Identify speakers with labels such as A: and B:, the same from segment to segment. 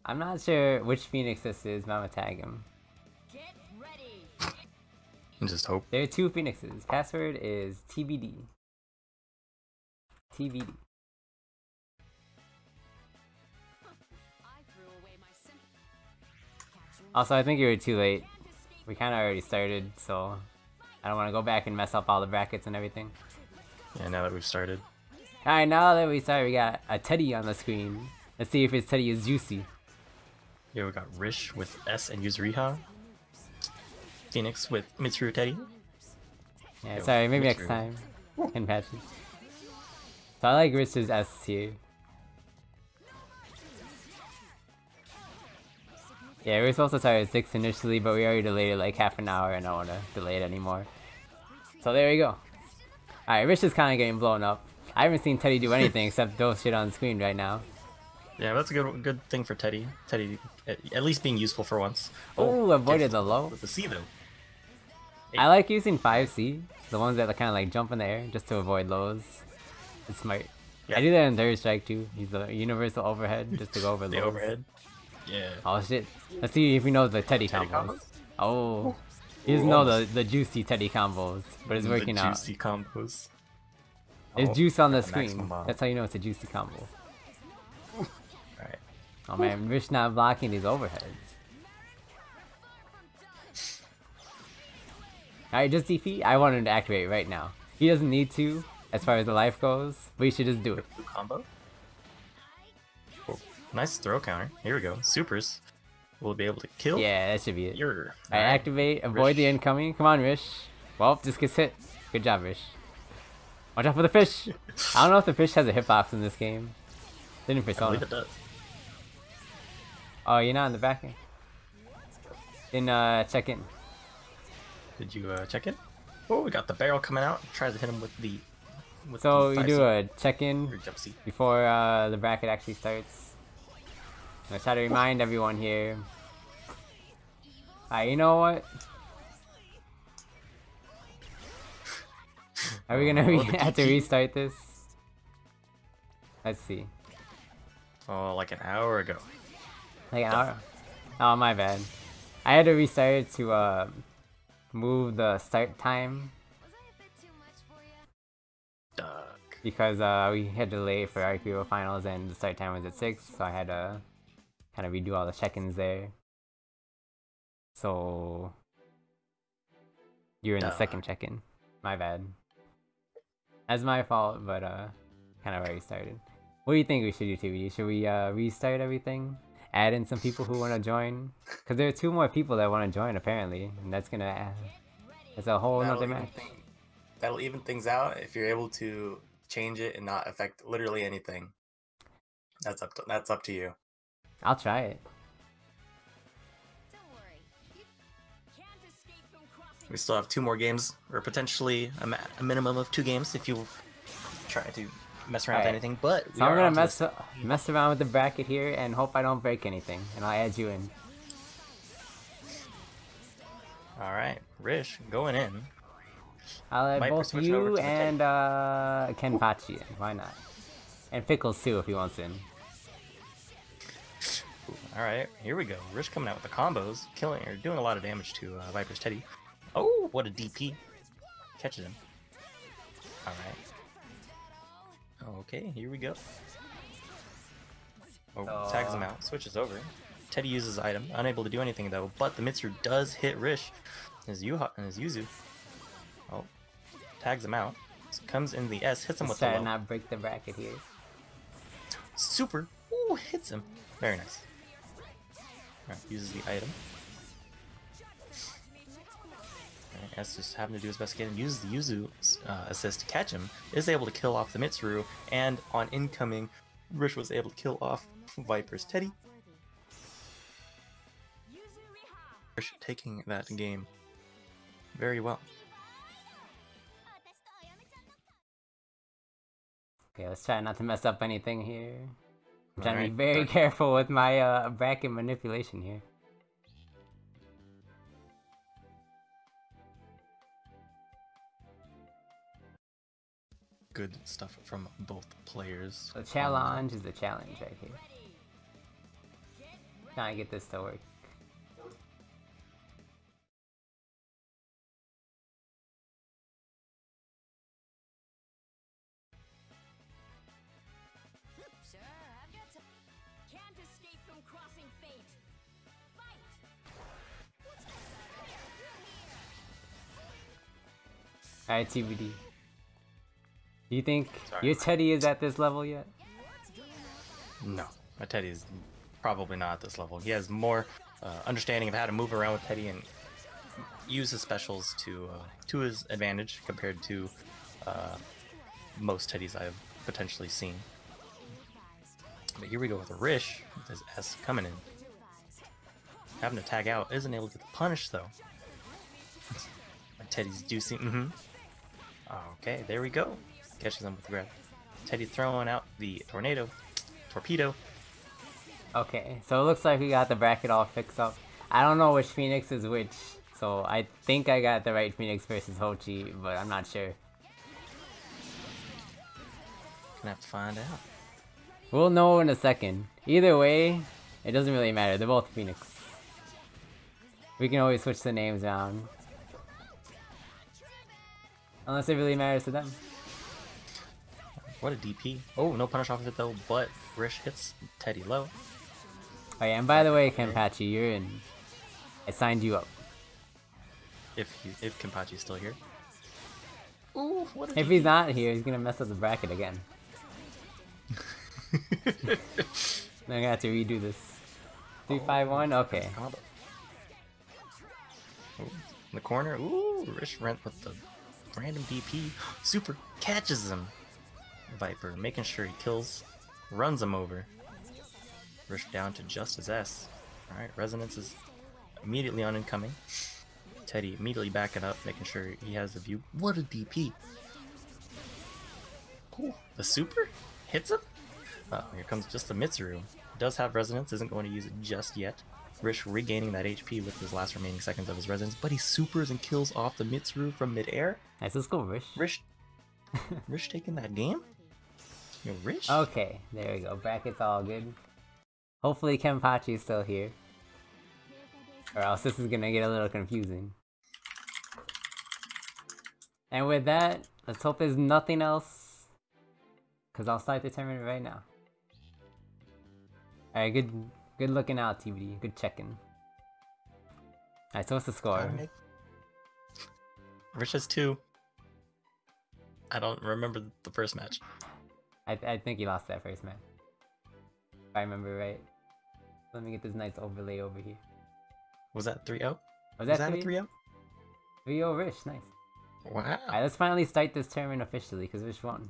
A: I'm not sure which Phoenix this is, but I'm gonna tag him.
B: Just hope.
A: There are two Phoenixes. Password is TBD. TBD. Also, I think you were too late. We kind of already started, so I don't want to go back and mess up all the brackets and everything.
B: Yeah, now that we've started.
A: Alright, now that we started, we got a Teddy on the screen. Let's see if his Teddy is juicy.
B: Yeah, we got Rish with S and Yuzuriha. Phoenix with Mitsuru Teddy.
A: Yeah,
B: Yo,
A: sorry, maybe
B: Mitsuru.
A: next time. Can patch it. So I like Rich's S here. Yeah, we were supposed to start at 6 initially, but we already delayed it like half an hour and I don't want to delay it anymore. So there we go. Alright, Rich is kind of getting blown up. I haven't seen Teddy do anything except throw shit on the screen right now.
B: Yeah, that's a good thing for Teddy. Teddy at least being useful for once.
A: Oh, avoided the low.
B: With the C though.
A: I like using 5C, the ones that kind of like jump in the air just to avoid lows. It's smart.
B: Yeah.
A: I do that in Third Strike too. Use the universal overhead just to go over
B: The
A: lows.
B: overhead. Yeah.
A: Oh shit. Let's see if he knows the Teddy combos. Oh. He doesn't know the juicy Teddy combos, but it's working out.
B: Juicy combos.
A: There's
B: Oh,
A: juice on the
B: got maximum
A: screen.
B: bomb.
A: That's how you know it's a juicy combo.
B: Alright.
A: Oh man, Rich not blocking these overheads. Alright, just defeat. I want him to activate right now. He doesn't need to, as far as the life goes, but he should just do it.
B: Blue combo. Oh, nice throw counter. Here we go. Supers. Will be able to kill.
A: Yeah, that should be it.
B: Your
A: Alright, activate, avoid
B: Rish.
A: the incoming. Come on, Rish. Well, this gets hit. Good job, Rish. Watch out for the fish! I don't know if the fish has a hitbox in this game. Didn't
B: I
A: Persona.
B: believe it does.
A: Oh, you're not in the back end? Then check in.
B: Did you check it? Oh, we got the barrel coming out. Tries to hit him with the.
A: So you do
B: 5C
A: a check-in
B: or jump C.
A: before the bracket actually starts. I'm gonna try to remind everyone here. Alright, you know what? Are we gonna have to restart this? Let's see.
B: Oh, like an hour ago.
A: Like an hour? Oh, my bad. I had to restart it to move the start time
B: Duck.
A: because we had to delay for RQO finals and the start time was at 6, so I had to kind of redo all the check-ins there. So you're in the second check-in. My bad. That's my fault, but kind of already started. What do you think we should do, TBD? Should we restart everything? Add in some people who want to join? Because there are 2 more people that want to join apparently, and that's gonna add. That's a whole nother match.
B: That'll even things out if you're able to change it and not affect literally anything. That's up to you.
A: I'll try it.
B: We still have 2 more games, or potentially a minimum of 2 games if you try to mess around with
A: Alright.
B: anything. But
A: So I'm gonna mess around with the bracket here and hope I don't break anything, and I'll add you in.
B: All right, Rish going in.
A: I'll add
B: Might
A: both
B: switch over
A: you
B: to the
A: and Kenpachi in. Why not? And Pickles too if he wants in.
B: All right, here we go. Rish coming out with the combos, killing or doing a lot of damage to Viper's Teddy. Oh, what a DP! Catches him. All right. Okay, here we go. Oh, tags him out, switches over. Teddy uses item, unable to do anything though, but the Mitsuru does hit Rish. His Yuzu. Oh, tags him out. So comes in the S, hits him with the
A: Try to
B: low.
A: not break the bracket here.
B: Super. Ooh, hits him. Very nice. Alright, uses the item. Alright, S just having to do his best to get him. Uses the Yuzu assist to catch him. Is able to kill off the Mitsuru. And on incoming, Rish was able to kill off Viper's Teddy. Rish taking that game very well.
A: Okay, let's try not to mess up anything here. I'm trying to
B: Alright,
A: be very
B: Duck.
A: careful with my bracket manipulation here.
B: Good stuff from both players.
A: The challenge is the challenge right here. Trying to get this to work.
C: Sure, I've got to. Can't escape from crossing fate. Fight!
A: Alright, TBD. Do you think
B: Sorry.
A: your Teddy is at this level yet?
B: No, my Teddy is probably not at this level. He has more understanding of how to move around with Teddy and use his specials to his advantage compared to most Teddys I've potentially seen. But here we go with Rish with his S coming in. Having to tag out isn't able to get the punish though. My Teddy's juicy. Okay, there we go. Catches him with the grab. Teddy throwing out the torpedo.
A: Okay, so it looks like we got the bracket all fixed up. I don't know which Phoenix is which, so I think I got the right Phoenix versus Hochi, but I'm not sure.
B: Gonna have to find out.
A: We'll know in a second. Either way, it doesn't really matter. They're both Phoenix. We can always switch the names around. Unless it really matters to them.
B: What a DP. Oh, no punish off of it though, but Rish hits Teddy low.
A: Oh yeah, and by the way, Kenpachi, you're in. I signed you up.
B: If Kenpachi's still here. Ooh, what a
A: If he's not here, he's gonna mess up the bracket again. Then I'm gonna have to redo this. 3-5-1? Okay.
B: Combo. Ooh, in the corner. Ooh, Rish Rent with the random DP. Super catches him. Viper making sure he kills, runs him over. Rish down to just his S. Alright, Resonance is immediately on incoming. Teddy immediately backing up, making sure he has the view. What a DP. Cool. The super hits him. Here comes just the Mitsuru. Does have Resonance, isn't going to use it just yet. Rish regaining that HP with his last remaining seconds of his Resonance, but he supers and kills off the Mitsuru from midair.
A: Nice, let's go, Rish.
B: Rish taking that game? Yo, Rish?
A: Okay, there we go. Bracket's all good. Hopefully Kenpachi's still here. Or else this is gonna get a little confusing. And with that, let's hope there's nothing else. Cause I'll start the tournament right now. Alright, good looking out, TBD. Good checking. Alright, so what's the score?
B: Rish has 2. I don't remember the first match.
A: I think he lost that first match. If I remember right. Let me get this nice overlay over here.
B: Was that 3-0?
A: Was that
B: a
A: 3?
B: 3-0?
A: 3-0 Rish, nice.
B: Wow.
A: Alright, let's finally start this tournament officially, because Rish won.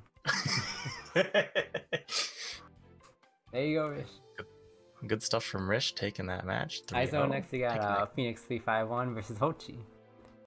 A: There you go, Rish.
B: Good stuff from Rish taking that match.
A: Alright, so
B: 3-0.
A: next we got Phoenix 3-5-1 versus Hochi.